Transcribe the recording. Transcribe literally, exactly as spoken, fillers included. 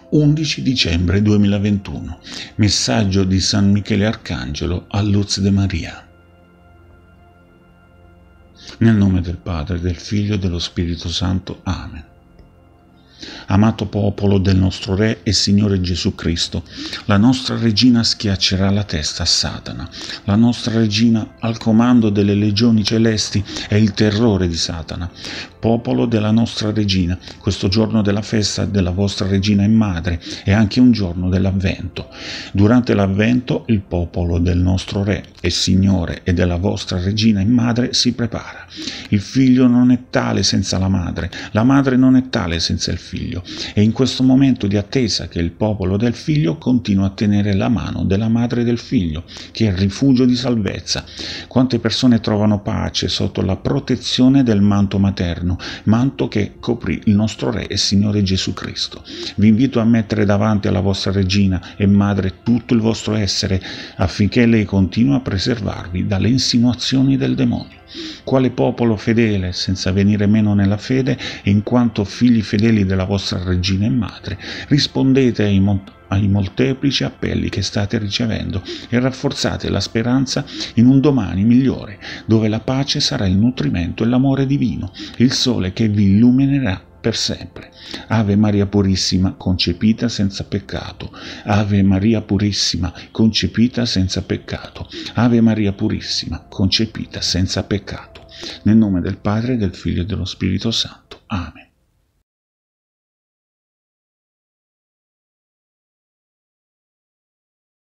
undici dicembre duemilaventuno. Messaggio di San Michele Arcangelo a Luz de Maria. Nel nome del Padre, del Figlio e dello Spirito Santo. Amen. Amato popolo del nostro Re e Signore Gesù Cristo, la nostra regina schiaccerà la testa a Satana. La nostra regina, al comando delle legioni celesti, è il terrore di Satana. Popolo della nostra regina, questo giorno della festa della vostra regina e madre è anche un giorno dell'avvento. Durante l'avvento il popolo del nostro Re e Signore e della vostra regina e madre si prepara. Il figlio non è tale senza la madre, la madre non è tale senza il figlio. È in questo momento di attesa che il popolo del figlio continua a tenere la mano della madre del figlio, che è il rifugio di salvezza. Quante persone trovano pace sotto la protezione del manto materno, manto che coprì il nostro Re e Signore Gesù Cristo. Vi invito a mettere davanti alla vostra regina e madre tutto il vostro essere, affinché lei continui a preservarvi dalle insinuazioni del demonio. Quale popolo fedele, senza venire meno nella fede, e in quanto figli fedeli della vostra regina e madre, rispondete ai, mo- ai molteplici appelli che state ricevendo e rafforzate la speranza in un domani migliore, dove la pace sarà il nutrimento e l'amore divino, il sole che vi illuminerà per sempre. Ave Maria Purissima, concepita senza peccato. Ave Maria Purissima, concepita senza peccato. Ave Maria Purissima, concepita senza peccato. Nel nome del Padre, del Figlio e dello Spirito Santo. Amen.